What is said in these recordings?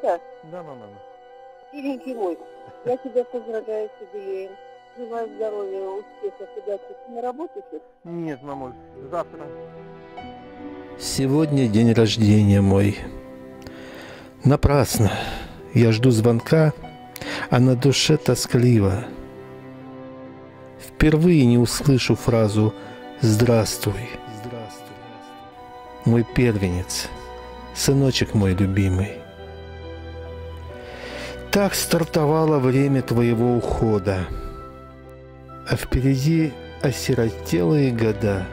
Папа, Да, мама. миленький мой, я тебя поздравляю с юбилеем. Желаю здоровья, успехов, удачи. Ты на работе сейчас? Нет, мамуль, завтра. Сегодня день рождения мой. Напрасно. Я жду звонка, а на душе тоскливо. Впервые не услышу фразу «Здравствуй». Мой первенец, сыночек мой любимый. Так стартовало время твоего ухода, а впереди осиротелые года.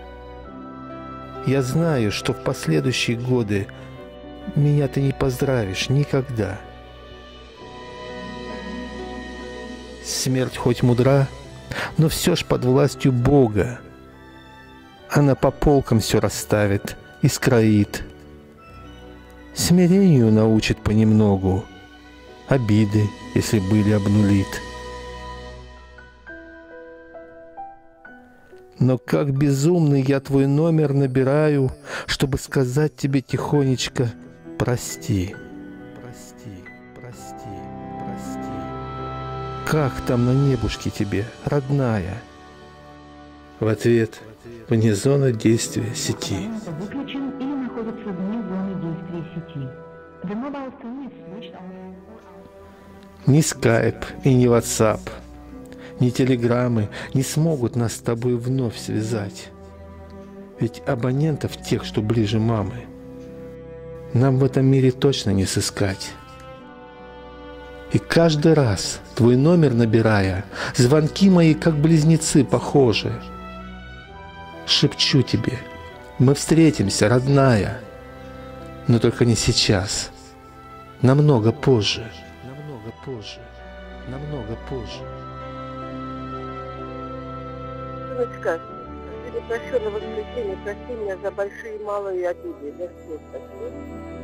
Я знаю, что в последующие годы меня ты не поздравишь никогда. Смерть хоть мудра, но все ж под властью Бога. Она по полкам все расставит и скроит. Смирению научит понемногу, обиды, если были, обнулит. Но как безумный я твой номер набираю, чтобы сказать тебе тихонечко «Прости». Прости, прости, прости. Как там на небушке тебе, родная? В ответ: вне зоны действия сети. Выключен или находится вне зоны действия сети. The mobile phone is switched off. Ни скайп и ни ватсап, ни телеграммы не смогут нас с тобой вновь связать. Ведь абонентов тех, что ближе мамы, нам в этом мире точно не сыскать. И каждый раз, твой номер набирая, звонки мои как близнецы похожи. Шепчу тебе: мы встретимся, родная, но только не сейчас, намного позже. Намного позже, намного позже. Сыночка, ты прощенное воскресенье, прости меня за большие и малые обиды. За все, спасибо.